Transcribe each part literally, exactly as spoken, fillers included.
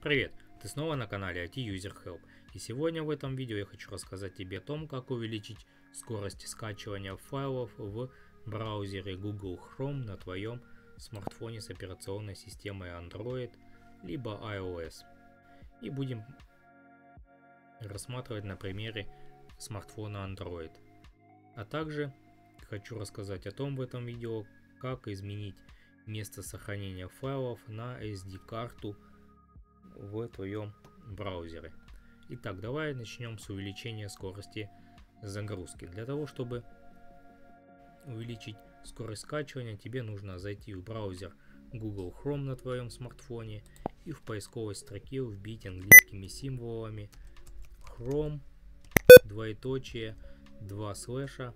Привет! Ты снова на канале ай ти User Help, и сегодня в этом видео я хочу рассказать тебе о том, как увеличить скорость скачивания файлов в браузере Google Chrome на твоем смартфоне с операционной системой Android либо iOS. И будем рассматривать на примере смартфона Android. А также хочу рассказать о том в этом видео, как изменить место сохранения файлов на эс ди-карту в твоем браузере. Итак, давай начнем с увеличения скорости загрузки. Для того, чтобы увеличить скорость скачивания, тебе нужно зайти в браузер Google Chrome на твоем смартфоне и в поисковой строке вбить английскими символами Chrome, двоеточие, два слэша.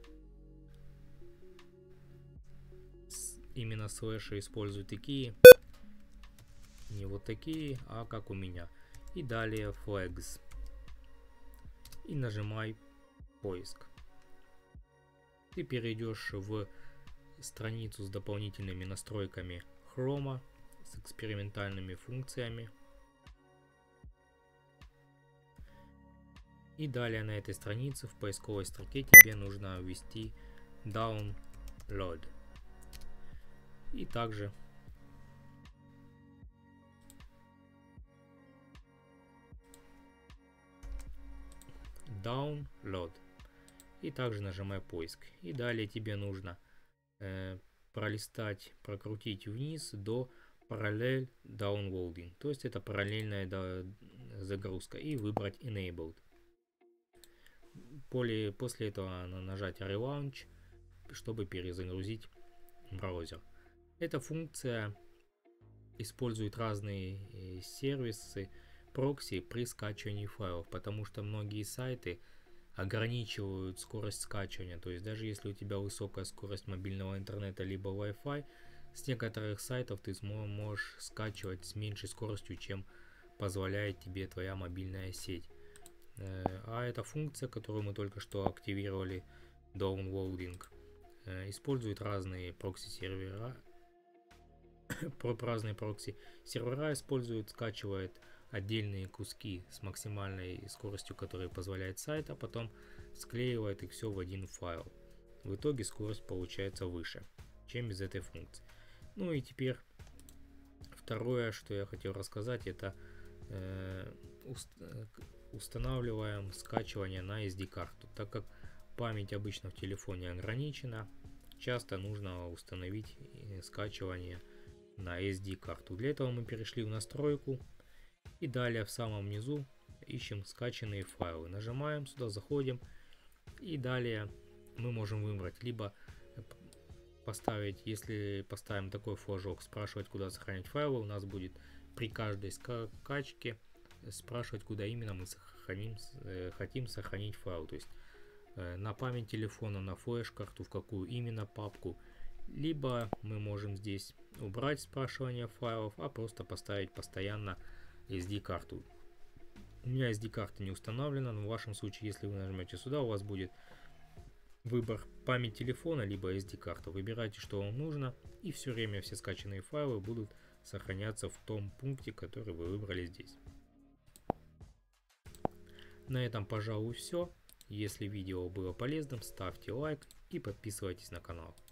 Именно слэши используют такие, не вот такие, а как у меня. И далее flags. И нажимай поиск. Ты перейдешь в страницу с дополнительными настройками Chrome, с экспериментальными функциями. И далее на этой странице в поисковой строке тебе нужно ввести download. И также download. И также нажимай поиск. И далее тебе нужно э, пролистать, прокрутить вниз до параллель downloading. То есть это параллельная да, загрузка. И выбрать enabled. После, после этого нажать relaunch, чтобы перезагрузить браузер. Эта функция использует разные сервисы прокси при скачивании файлов, потому что многие сайты ограничивают скорость скачивания. То есть даже если у тебя высокая скорость мобильного интернета либо Wi-Fi, с некоторых сайтов ты можешь скачивать с меньшей скоростью, чем позволяет тебе твоя мобильная сеть. А эта функция, которую мы только что активировали, downloading, использует разные прокси-сервера. Разные прокси-сервера используют, скачивает отдельные куски с максимальной скоростью, которая позволяет сайт, а потом склеивает их все в один файл. В итоге скорость получается выше, чем без этой функции. Ну и теперь второе, что я хотел рассказать, это э, уст, устанавливаем скачивание на эс ди-карту. Так как память обычно в телефоне ограничена, часто нужно установить скачивание на эс ди-карту. Для этого мы перешли в настройку и далее в самом низу ищем скачанные файлы. Нажимаем сюда, заходим, и далее мы можем выбрать либо поставить, если поставим такой флажок, спрашивать, куда сохранить файлы, у нас будет при каждой скачке спрашивать, куда именно мы сохраним, хотим сохранить файл. То есть на память телефона, на флеш-карту, в какую именно папку. Либо мы можем здесь убрать спрашивание файлов, а просто поставить постоянно эс ди-карту. У меня эс ди-карта не установлена, но в вашем случае, если вы нажмете сюда, у вас будет выбор память телефона, либо эс ди-карта. Выбирайте, что вам нужно, и все время все скачанные файлы будут сохраняться в том пункте, который вы выбрали здесь. На этом, пожалуй, все. Если видео было полезным, ставьте лайк и подписывайтесь на канал.